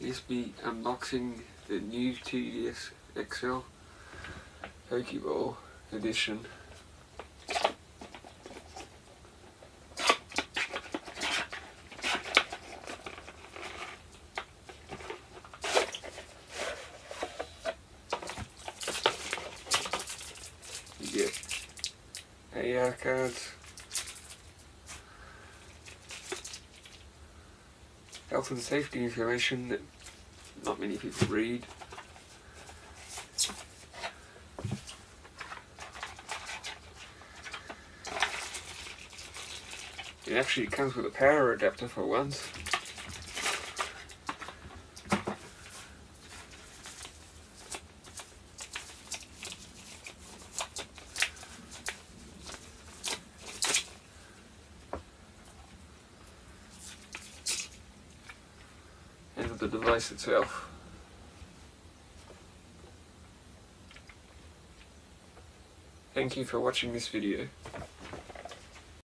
be unboxing the new 2DS XL Pokeball edition. You get AR cards, health and safety information that not many people read. It actually comes with a power adapter for once. And the device itself. Thank you for watching this video.